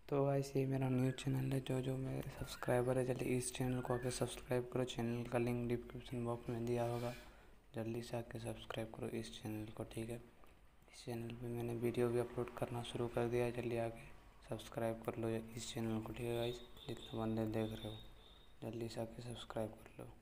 तो गाइस ये मेरा न्यू चैनल है। जो मेरे सब्सक्राइबर है जल्दी इस चैनल को आके सब्सक्राइब करो। चैनल का लिंक डिस्क्रिप्शन बॉक्स में दिया होगा, जल्दी से आके सब्सक्राइब करो इस चैनल को, ठीक है। इस चैनल पे मैंने वीडियो भी अपलोड करना शुरू कर दिया है, जल्दी आके सब्सक्राइब कर लो इस चैनल को, ठीक है गाइस। जितने बंदे देख रहे हो जल्दी से आके सब्सक्राइब कर लो।